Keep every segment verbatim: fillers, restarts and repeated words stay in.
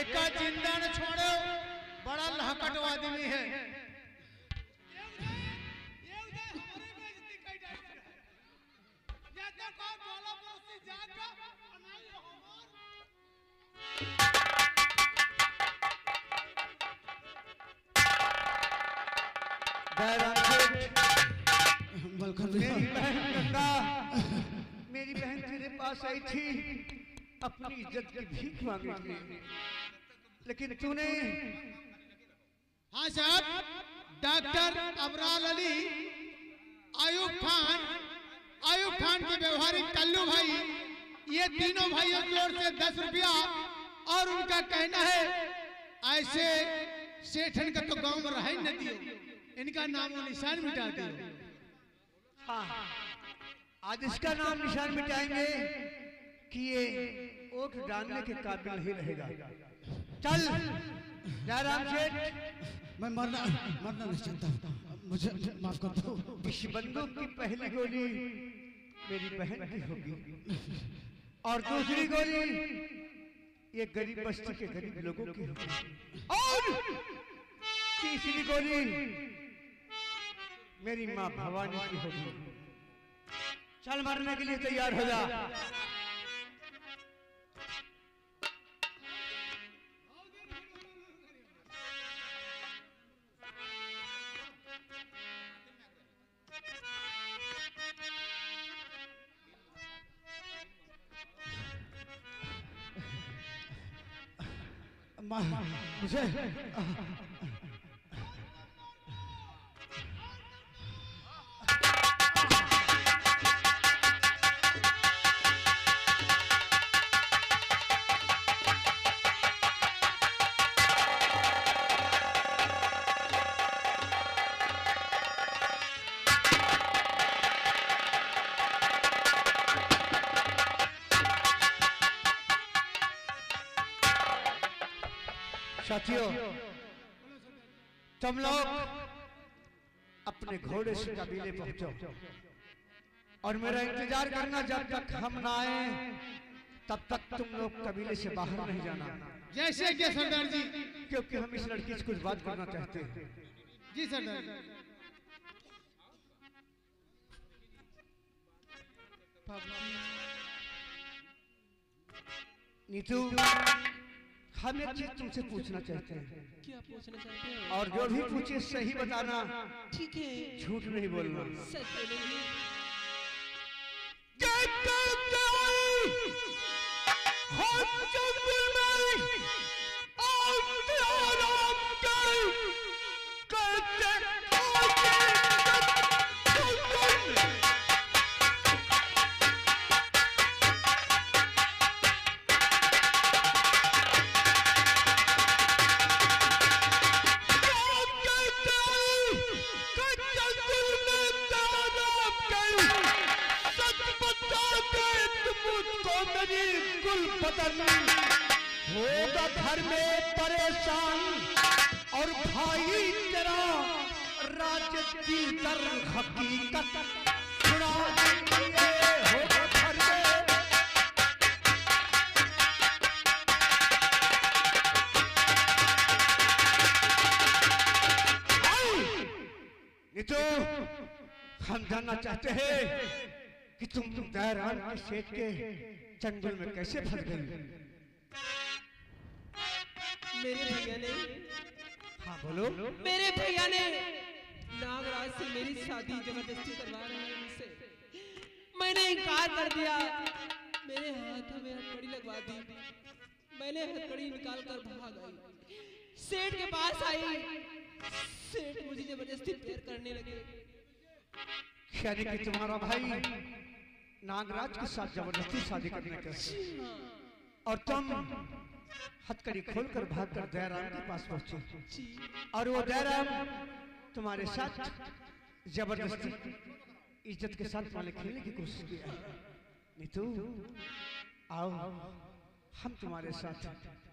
एक का जिंदा न छोड़ो, बड़ा लहकट आदमी है। मेरी बहन गंगा, मेरी बहन तेरे पास आई थी अपनी इज्जत की भीख मांगने के लिए, लेकिन तूने। हाँ साहब, डॉक्टर अबरार अली, आयुब खान, आयुब खान के व्यवहारिक कल्लू भाई, ये तीनों भाइयों की ओर से दस रुपया और उनका कहना है ऐसे सेठन का तो गांव में रह ही न दियो, इनका नाम और निशान मिटा दियो। हाँ, आज इसका नाम निशान मिटाएंगे कि ये वोट डालने के काबिल ही रहेगा। चल जयराम सेठ, मैं मरना मरना नहीं चाहता, मुझे माफ कर दो। इस बंदूक की पहली गोली मेरी बहन की होगी और दूसरी गोली ये गरीब बस्ती के गरीब लोगों की होगी और तीसरी गोली मेरी माँ भवानी की होगी। चल मरने के लिए तैयार हो जा। मुझे साथियों, तुम लोग अपने घोड़े से कबीले पहुंचो और मेरा इंतजार करना, जब तक हम ना आए तब तक तुम लोग कबीले से बाहर नहीं जाना। जैसे कि सरदार जी, क्योंकि हम इस लड़की से कुछ बात करना चाहते हैं। जी सरदार जी। नीतू, हम एक चीज तुमसे पूछना चाहते हैं। क्या पूछना चाहते हैं? और जो भी पूछे सही बताना, ठीक है, झूठ नहीं बोलना। सच बोलेंगे। होगा घर में परेशान और भाई तेरा राज की दर हकीकत छुड़ा देंगे। होगा घर में ये तो हम जानना चाहते हैं कि तुम तुम दयाराम के सेठ के जंगल में कैसे फंस गई। मेरे भैया ने, हाँ बोलो। मेरे भैया ने नागराज से मेरी शादी जबरदस्ती करवा रहे हैं उनसे। मैंने इनकार कर दिया, मेरे हाथ में हथकड़ी लगवा दी। मैंने हथकड़ी निकाल कर भाग आई, सेठ के पास आई। सेठ मुझे जबरदस्ती प्यार करने लगे। यानी कि तुम्हारा भाई नागराज के साथ जबरदस्ती शादी करने का, और तुम हथकड़ी खोलकर भागकर दयाराम के पास पहुंचे और वो दयाराम तुम्हारे साथ जबरदस्ती इज्जत के साथ वाले खेलने की कोशिश की है। नीतू, आओ हम तुम्हारे साथ।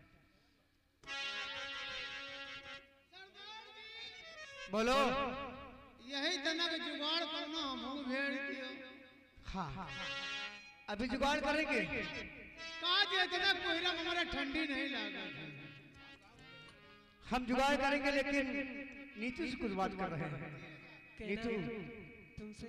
बोलो। यही तना का जुगाड़ करना, हम भेड़ दियो। हाँ, अभी जुगाड़ करेंगे। काज इतना कोहरा हमारा ठंडी नहीं लगा। हम जुगाड़ करेंगे, लेकिन नीतू से कुछ बात कर रहे हैं। नीतू तुमसे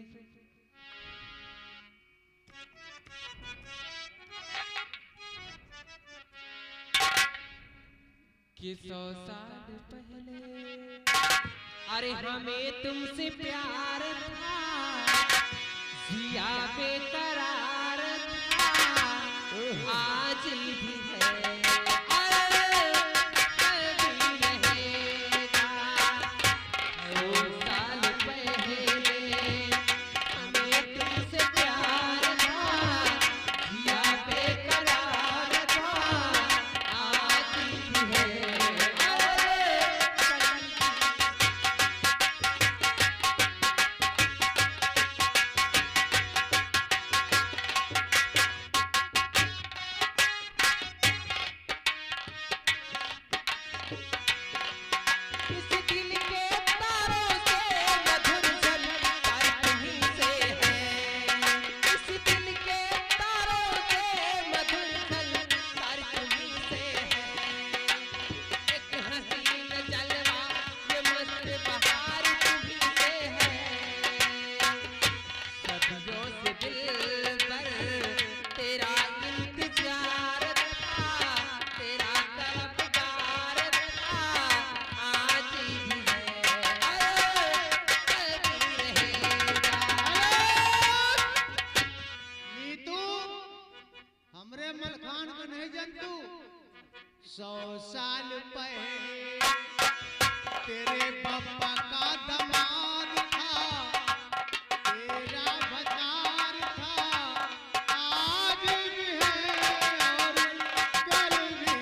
कि सौ साल पहले अरे हमें तुमसे प्यार था, जिया बेकरार था, आज भी है अरे कल भी रहेगा। सौ साल पहले हमें तुमसे प्यार था, जिया बेकरार था, आज भी है। सौ साल पहले तेरे पापा का दमाद था, तेरा भतार था, आज भी है और कल भी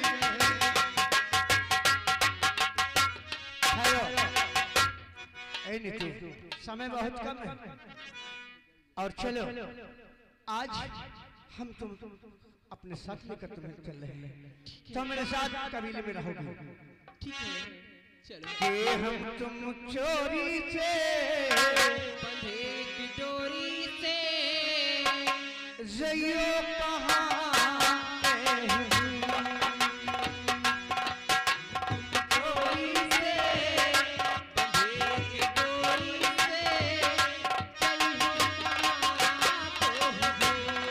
हेलो, ए नीतू, समय बहुत कम है और चलो आज हम तुम अपने साथ लेकर तुम्हें चल रहे हैं, तो मेरे साथ कबीले में रहोगे। ठीक है चलो। कि हम तुम चोरी से बंधे की डोरी से जइयो कहाँ डोरी से बंधे की डोरी से चलियो कहाँ को हो।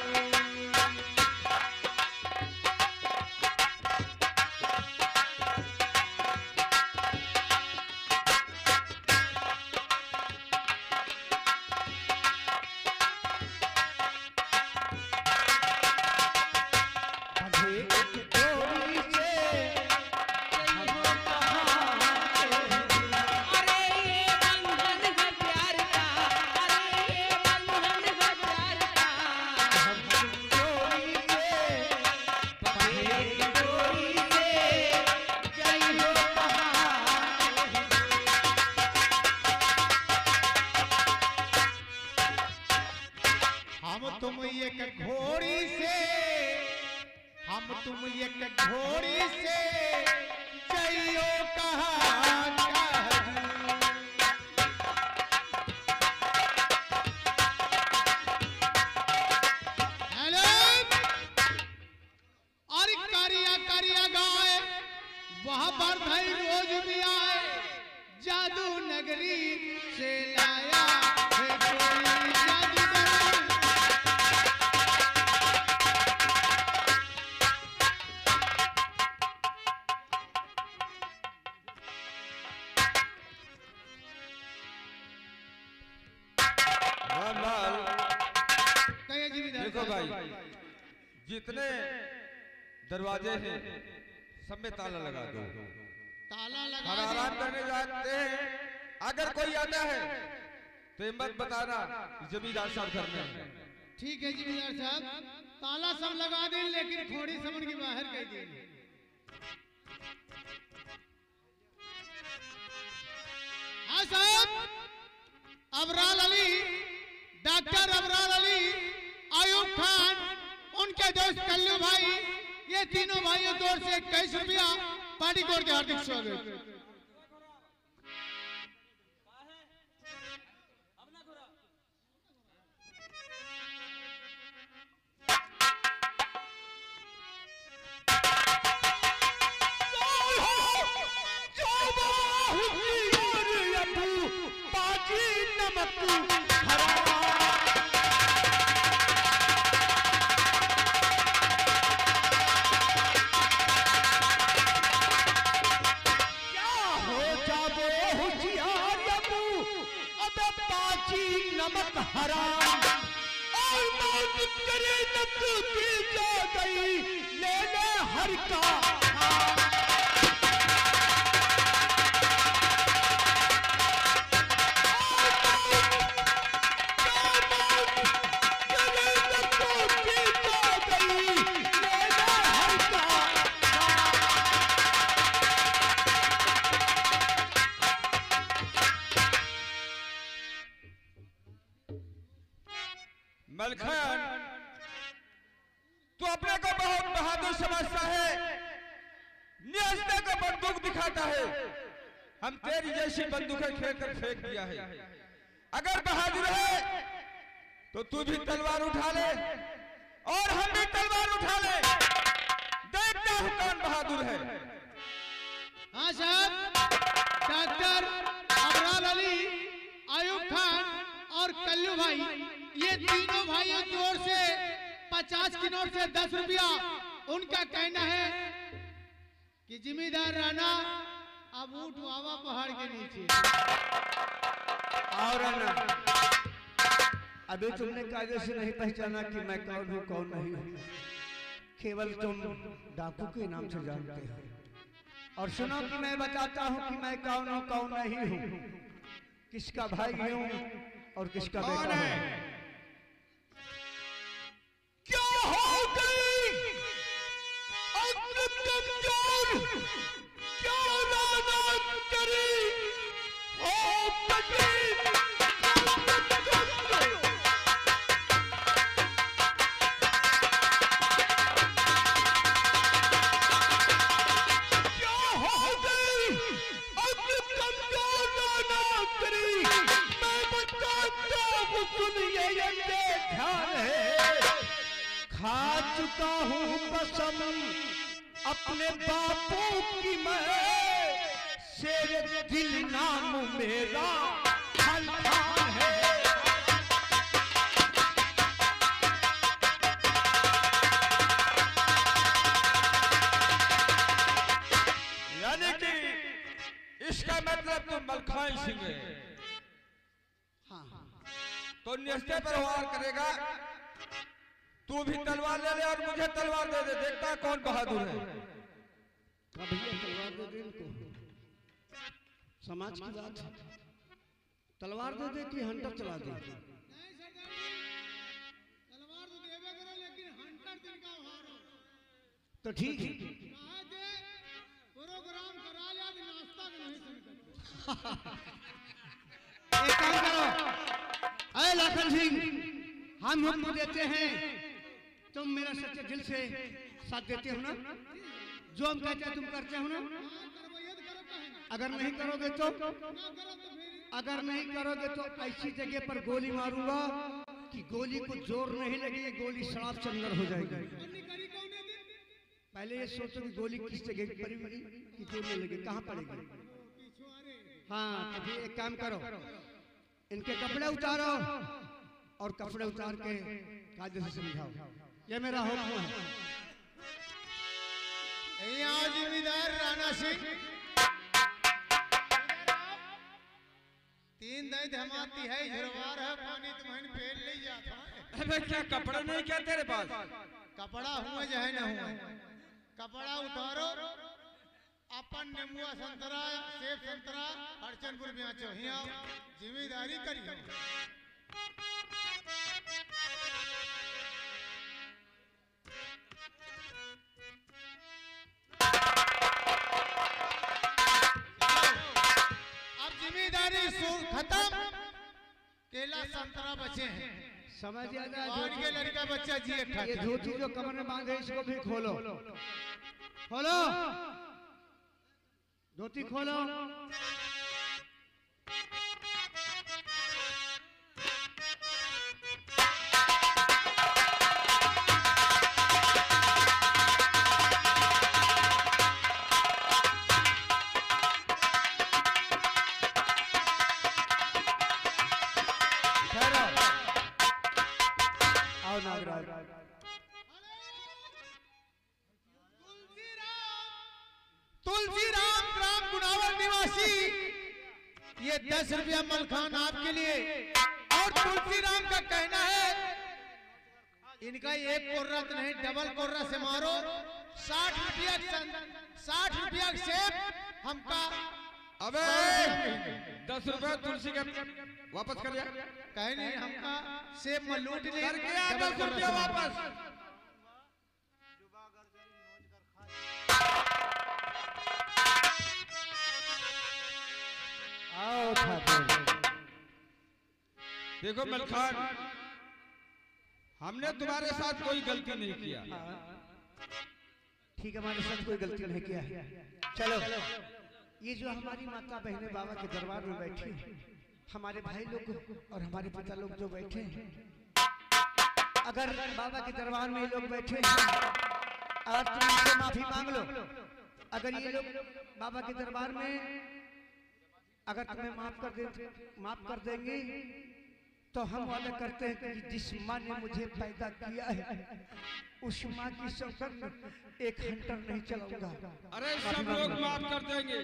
तुम एक घोड़ी से, हम तुम एक घोड़ी से चलियो कहाँ हेलो, अरे कारिया कारिया गाय वहाँ पर भाई रोज भी आए, जादू नगरी से लाया है कोई जादूगर। देखो भाई, जितने दरवाजे हैं सब में ताला लगा दो। ताला लगा हम आराम करने जाते हैं, अगर कोई आता है तो मत बताना जमींदार साहब घर में है। ठीक है जमींदार साहब, ताला सब लगा दें, लेकिन घोड़ी समझ के बाहर कर दें। हाँ साहब, अबराल अली, डॉक्टर अबराल अली, आयुब खान, उनके दोस्त कल्लू भाई, ये तीनों भाइयों की ओर से इक्कीस रुपया पार्टी कोर के हार्दिक स्वागत। जय हराम और मौत करे न तू की जा गई ले ले हर का मलखान, तू अपने को बहुत बहादुर समझता है, न्यास्ते को बंदूक दिखाता है। हम तेरी जैसी बंदूकें खेल कर फेंक दिया है। अगर बहादुर है तो तू भी तलवार उठा ले और हम भी तलवार उठा ले। देखता हूं कौन बहादुर है। हाँ साहब, डॉक्टर अबरार अली, आयुब खान और कल्लू भाई, ये तीनों भाइयों की ओर से पचास की नोट से दस रुपया। उनका कहना है कि जिम्मेदार राणा अब उठ बाबा पहाड़ के नीचे। और राणा, अभी तुमने कायदे से नहीं पहचाना कि मैं कौन हूँ कौन नहीं हूँ। केवल तुम डाकू के नाम से जानते हो। और सुनो कि मैं बताता हूँ कि मैं कौन हूँ कौन नहीं हूँ, किसका भाई हूँ और किसका बेटा हूँ। क्या हो गई अक्ल कमजोर, क्या लानत करी हो कटी, क्या हो गई अक्ल कमजोर लानत करी। मैं बताता हूँ सुनिए ये ध्यान है। खा चुका हूँ कसम अपने बापों की मैं, शेर दिल नाम मेरा हल्का है। यानी कि इसका मतलब तुम मलखान सिंह है। तो न्यास्ते पर वार करेगा। तू भी तलवार ले ले और मुझे तलवार दे दे। देखता कौन बहादुर है। भैया तलवार दे दे इनको, समाज की बात है। तलवार दे दे कि हंटर चला दे। तलवार तो देवे करो, लेकिन हंटर दिन का हार हो। तो ठीक है, प्रोग्राम करा लिया, नाश्ता नहीं सुन। एक काम करो, अरे लाखन सिंह, हम हमको देते हैं, तुम मेरा सच्चे दिल से साथ देते हो ना? जो हम कहते हैं तुम करते हो ना? अगर नहीं करोगे तो अगर नहीं करोगे तो ऐसी जगह पर गोली मारूंगा कि गोली को जोर नहीं लगेगी, गोली शराब से अंदर हो जाएगी। पहले ये सोचो कि गोली किस जगह पर पड़ेगी कि जोर नहीं लगेगी, कहाँ पड़ेगी। हाँ, अभी एक काम करो, इनके कपड़े उतारो और कपड़े उतार के कायदे से समझाओ। ये मेरा हुक्म है। यहाँ जिम्मेदार राणा सिंह, तीन दही धमाती है, झुरवार है, पानी तुम्हें फेल ले जाता है। अबे क्या कपड़ा नहीं क्या तेरे पास? कपड़ा हुआ चाहे न हुआ, कपड़ा उतारो, अपन नींबुआ संतरा, सेब संतरा, हरचंदपुर बेचो, यहाँ जिम्मेदारी करियो। अब जिम्मेदारी खत्म, केला संतरा बचे हैं। समझ आया। और ये लड़का बच्चा जी ये धोती जो कमर में बांधे इसको भी खोलो, खोलो धोती खोलो। आओ नागराज। तुलसीराम ग्राम गुनावर निवासी, ये दस रुपया मलखान आपके लिए और तुलसीराम का कहना है इनका एक कोर्रा तो नहीं डबल कोर्रा से मारो। साठ रुपया साठ रुपया सेब हमका। अबे दस रुपया तुलसी के वापस कर दिया। कहीं नहीं हमका सेब में लूट ले करके आ दस रुपया वापस। आओ ठाकुर। देखो मलखान, हमने तुम्हारे साथ कोई गलती नहीं किया। ठीक है, हमारे साथ कोई गलती नहीं किया है। चलो, ये जो हमारी माता बहने बाबा के दरबार में बैठी हैं, हमारे भाई लोग और हमारे पिता लोग जो बैठे हैं, अगर बाबा के दरबार में ये लोग बैठे हैं और तुम इनसे माफी मांग लो, अगर ये लोग बाबा के दरबार में अगर तुम्हें माफ कर दे माफ कर देंगे तो हम वादा करते हैं कि जिस माँ ने मुझे पैदा किया है उस माँ की सौगंध एक घंटा नहीं चलाऊंगा। अरे सब लोग माफ कर देंगे।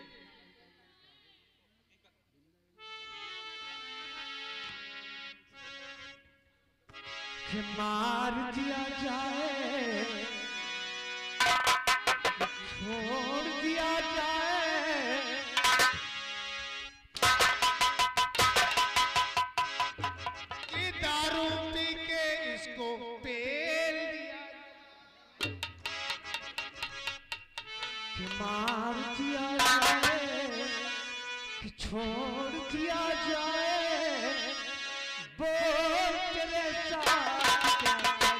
कि मार दिया जाए, छोड़ दिया जाए, कि दारू पी के इसको पेल दिया, कि मार दिया जाए, कि छोड़ दिया जाए, बोल तेरे साथ क्या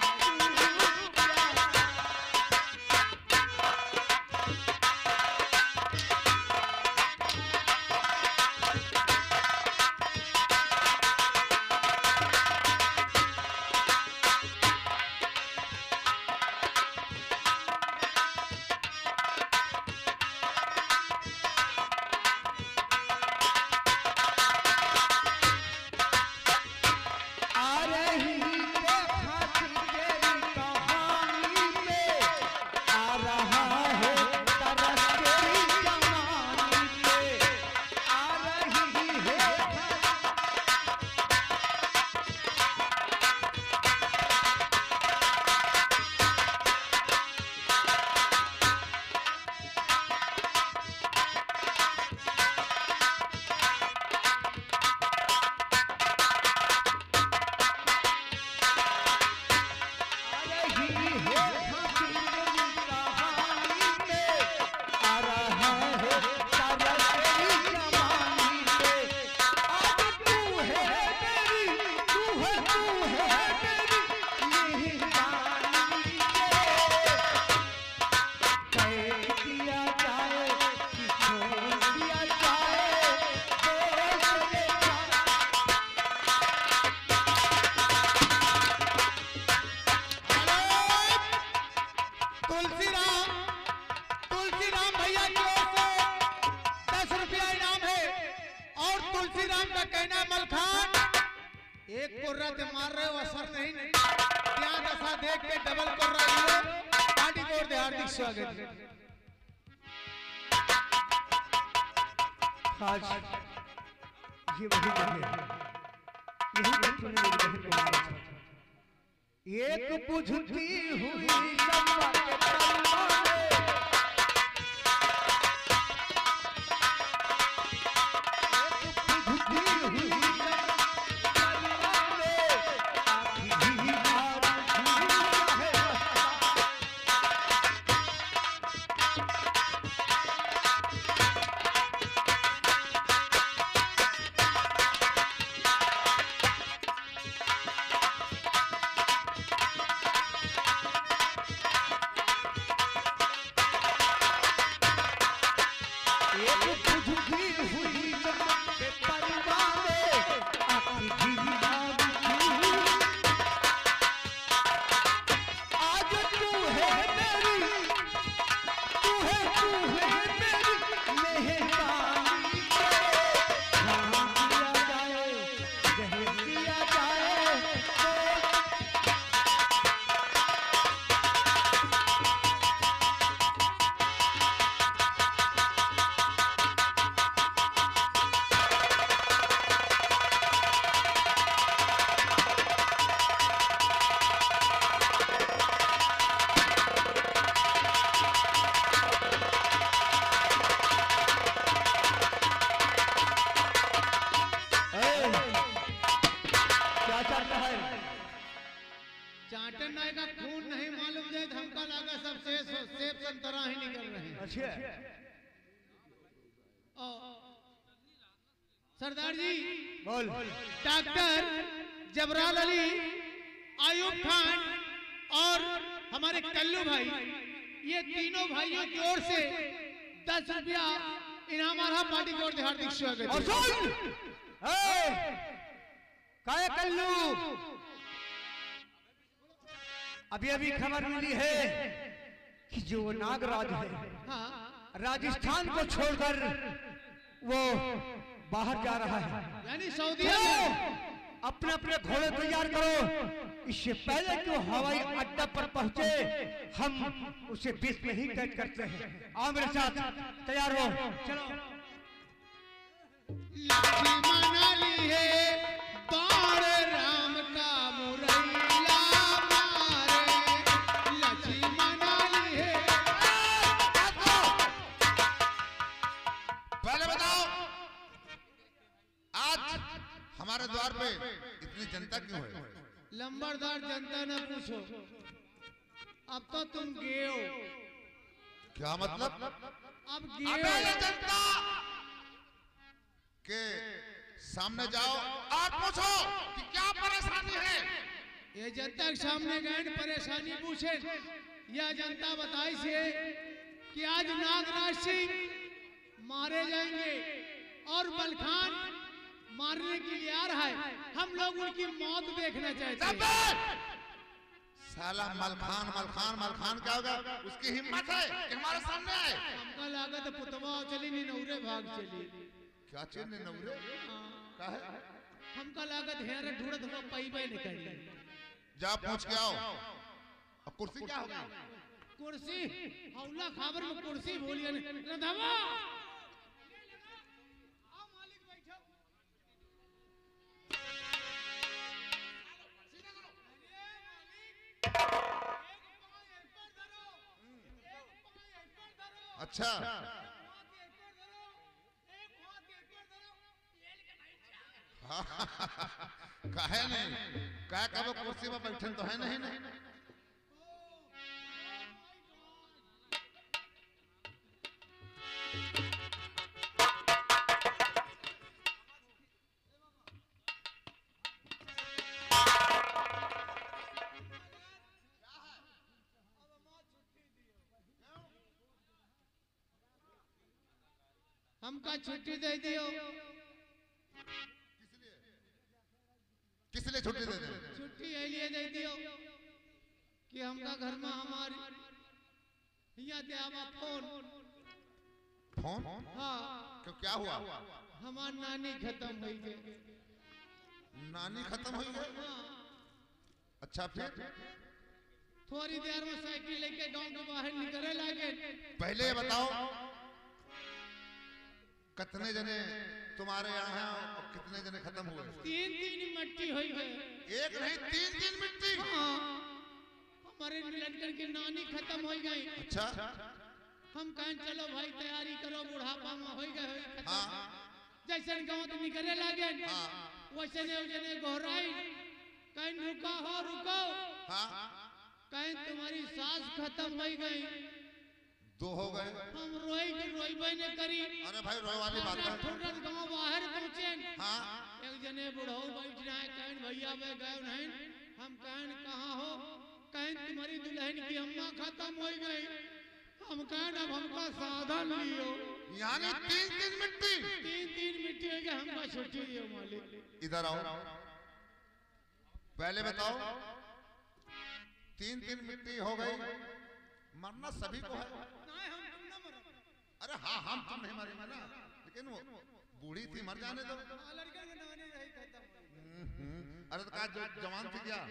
आज ये वही जगह है, यही पर तूने मेरी बहन को मारा था। एक बुझती हुई शम्मा के तलवा में, एक बुझती हुई शम्मा के तलवा में, आखिरी बार झूला है सरदार जी बोल। डॉक्टर जबराल अली, आयुब खान और हमारे कल्लू भाई, ये तीनों भाइयों की ओर से दस रुपया इनाम आ रहा। पार्टी की ओर से हार्दिक स्वागत और है। सुन, ए, काय कल्लू, अभी अभी खबर मिली है कि जो नागराज है हाँ, राजस्थान को छोड़कर वो बाहर जा रहा है। यानी सऊदीया चलो, में। अपने अपने घोड़े तैयार करो, इससे पहले कि वो हवाई अड्डा पर पहुंचे हम उसे बीच में ही कैद करते हैं। आओ मेरे साथ, तैयार हो, चलो। लक्ष्मी मनाली है बाण राम का मुरैला मारे, लक्ष्मी मनाली है। पहले बताओ, आज हमारे द्वार पे इतनी जनता क्यों है? लंबरदार जनता न पूछो, अब तो तुम गए हो। क्या मतलब? अब अबे गए ये हो। जनता के सामने जाओ और पूछो कि क्या परेशानी है। ये जनता के सामने गए न परेशानी पूछे। यह जनता बताई से कि आज नागराज सिंह मारे जाएंगे और बलखान मारने के लिए आ रहा है। हम लोग उनकी मौत देखना चाहते हैं। साला मलखान मलखान मलखान क्या होगा? उसकी हिम्मत है कि हमारे सामने आए। हमका लागत पुतवा चली नहीं नौरे भाग चली। क्या चीज ने नवरे? क्या है? हमका लागत हेरे ढूंढत हुआ पैबे निकली। जा पूछ के आओ। अब कुर्सी क्या होगी? कुर्सी हौला खाबर में कुर्सी बोलिए रंधावा। अच्छा, काहे नहीं? क्या कब कुर्सी में बैठन तो है नहीं नहीं। हमका छुट्टी दे दियो। किस लिए छुट्टी दे दे? छुट्टी इसलिए दे दियो कि हमका घर में हमारी यहाँ दे आवा फोन। फोन? हाँ, क्यों, क्या हुआ? हमार नानी खत्म हो गई। नानी खत्म हुई है? हाँ, अच्छा, फिर थोड़ी देर में साइकिल लेके गांव के बाहर निकले लागे। पहले ये बताओ, कितने जने तुम्हारे यहाँ हैं और कितने जने खत्म हुए? तीन तीन मिट्टी हो गए। एक नहीं, तीन तीन मिट्टी। हाँ, हमारे लड़कन की नानी खत्म हो गई। अच्छा, हम कहें चलो भाई तैयारी करो, बुढ़ापा में हो गए खत्म। हाँ, जैसे गांव तो निकले लागे हाँ, वैसे ने जने गोहराई कहीं रुका हो रुको। हाँ, कहीं तुम्हारी सास खत्म हो गई। दो हो गए। हम रोई की रोई भाई ने करी। अरे भाई, रोए वाली बात है। ठुरत गांव बाहर पहुंचे। हाँ, एक जने बुढ़ऊ बैठ जाए कहीं भैया वे गए नहीं। हम कहें कहाँ हो? कहें तुम्हारी दुल्हन की अम्मा खत्म हो गई। हम कहें अब हमका साधन लियो। यानी तीन तीन मिट्टी। तीन तीन मिट्टी हो गए, हमका छुट्टी दियो मालिक। इधर आओ, पहले बताओ, तीन तीन मिट्टी हो गई, मरना सभी को है। अरे हाँ, हम तुम नहीं मरे ना, लेकिन वो बूढ़ी थी, मर जाने दो। अरे तो कहा जो जवान थी क्या?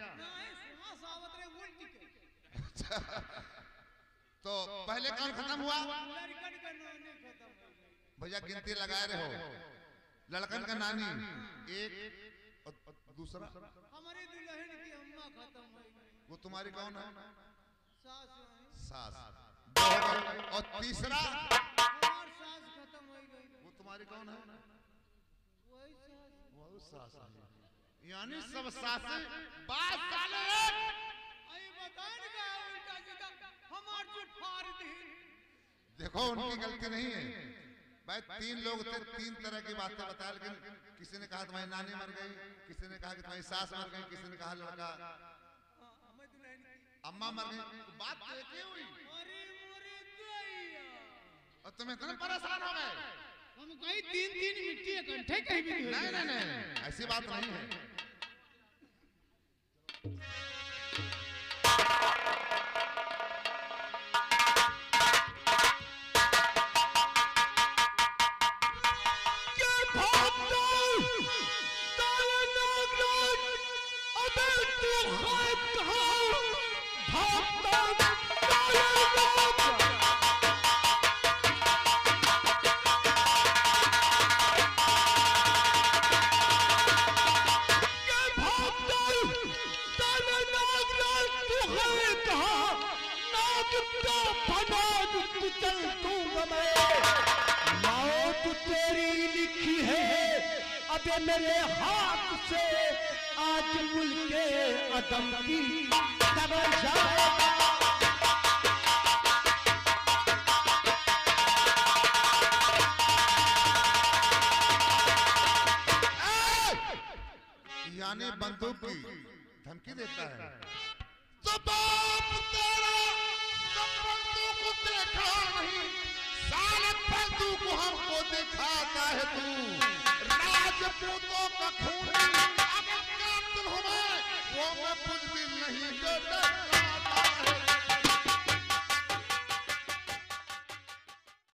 अच्छा, तो पहले कौन खत्म हुआ? भैया गिनती लगाए रहे हो। लड़कन का नानी एक और दूसरा हमारी दुल्हन की अम्मा खत्म हो गई। वो तुम्हारी कौन है? सास। सास। दो हो गए। और तीसरा हमार सास खत्म हो गई। वो तुम्हारी कौन है? वही सास। वो सास है। यानी सब सासें बात साले आई बतान का उल्टा सीधा हमार जो फाड़ दी। देखो, उनकी गलती नहीं है, भाई तीन लोग थे, तीन तरह की बातें बताया, लेकिन किसी ने कहा तुम्हारी नानी मर गई, किसी ने कहा कि तुम्हारी सास मर गई, किसी ने कहा लड़का अम्मा मर गई। तो बात तो एक ही हुई और तुम्हें इतने परेशान हो गए। हम कहीं तीन तीन मिट्टी इकट्ठे कहीं भी नहीं नहीं नहीं नहीं ऐसी बात नहीं है। अबे मेरे हाथ से आज मुल्के अदम की खबर जाएगा। यानी बंदूक की धमकी देता है। तो बाप तेरा जब बंदूक देखा नहीं, साले बंदूक हमको दिखाता है तू। राजपूतों का खून अगर कातिल हूँ मैं, वो मैं कुछ भी नहीं डरता।